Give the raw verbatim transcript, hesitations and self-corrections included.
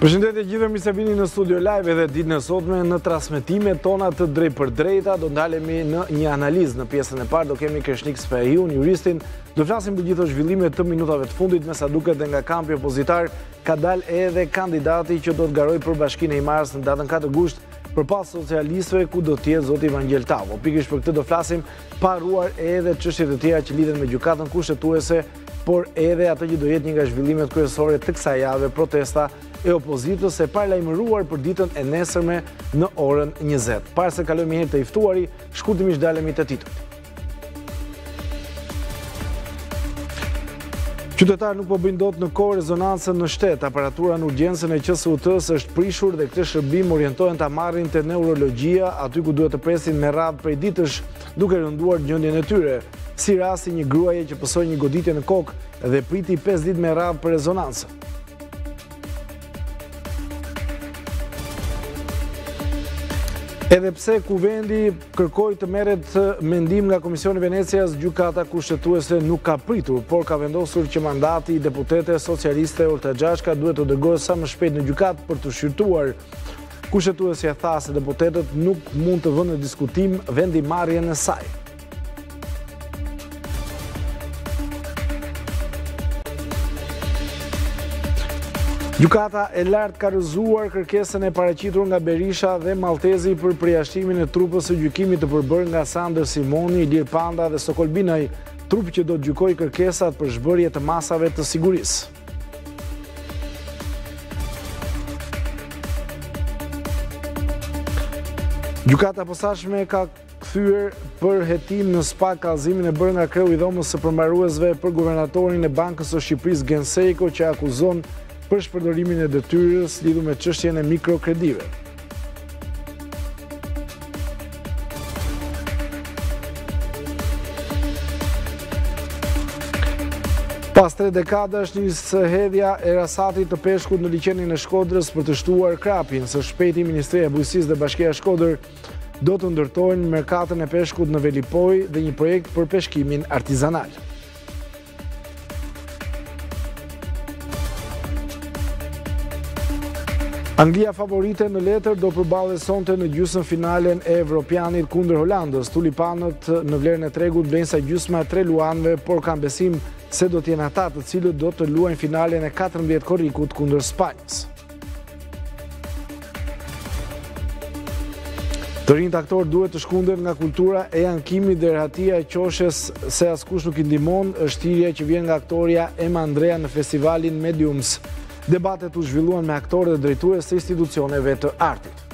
Përshëndetje gjithë, mirë se vini në studio live edhe ditën e sotme në transmetimet tona të drejt për drejta. Do ndalemi në një analizë në pjesën e parë, do kemi Kreshnik Sferiun, juristin. Do flasim për gjithë zhvillimet të minutave të fundit, me sa duket dhe nga kampi opozitar ka dalë edhe kandidati që do të garojë për Bashkinë e Himarës në datën katër gusht përpas socialistëve, ku do të jetë zoti Evangel Tavo. Pikërisht për këtë do flasim pa haruar edhe çështjet e tjera që lidhen me gjykatën kushtetuese, por edhe atë që do jetë një nga zhvillimet kryesore të kësaj jave, protesta e opozitës e paralajmëruar për ditën e nesërme në orën njëzet. Parë se kalojmë herë të i ftuari, shkurtimisht dalemi te titulli. Qytetarë nuk po bëjnë dot në kohë rezonancën në shtet. Aparatura në urgjencën e Q S U T-s është prishur dhe këtë shërbim orientohen ta marrin te neurologjia, aty ku duhet të presin me radhë prej ditësh, duke rënduar gjendjen e tyre. Si rasti një gruaje që pësoi një goditje në kokë dhe priti pesë ditë me radhë për rezonancën. Edhe pse kuvendi kërkoi të merret mendim nga Komisioni i Venecias, gjykata kushtetuese nuk ka pritur, por ka vendosur që mandati i deputete socialiste Olta Gjashka duhet të dërgohet sa më shpejt në gjykatë për të shqyrtuar. Kushtetuesja tha se deputetët nuk mund të vënë në diskutim vendimarrjen e saj. Gjykata e lartë ka rrëzuar kërkesën e paraqitur nga Berisha dhe Maltezi për përjashtimin e trupës së gjykimit të përbërë nga Sander Simoni, Ilir Panda dhe Sokol Binaj, trup që do të gjykojë kërkesat për zhbërje të masave të sigurisë. Gjykata e posaçme ka kthyer për hetim në spak kallëzimin e bërë nga kreu i dhomës së përmbaruesve për guvernatorin e Bankës së Shqipërisë Gensejko, që akuzon për shpërdorimin e detyrës lidhur me çështjen e mikrokredive. Pas tre dekadash nis hedhja e rasatit të peshkut në liçenin e Shkodrës për të shtuar krapin. Së shpejti Ministria e Bujqësisë dhe Bashkia e Shkodër do të ndërtojnë merkatën e peshkut në Velipoj dhe një projekt për peshkimin artizanal. Anglia favorite në letër do përballet sonte në gjysmëfinalen e Evropianit kundër Holandës. Tulipanët në vlerën e tregut vlen sa gjysma e tre luanëve, por kanë besim se do të jenë ata të cilët do të luajnë finalen e katërmbëdhjetë korrikut kundër Spanjës. Të rinjt aktorë duhet të shkunden nga kultura e ankimit dhe rehatia e qoshes se askush nuk i ndihmon, është thirrja që vjen nga aktoria Emma Andrea në festivalin Mediums. Debatet u zhvilluan me aktorë dhe drejtues të institucioneve të artit.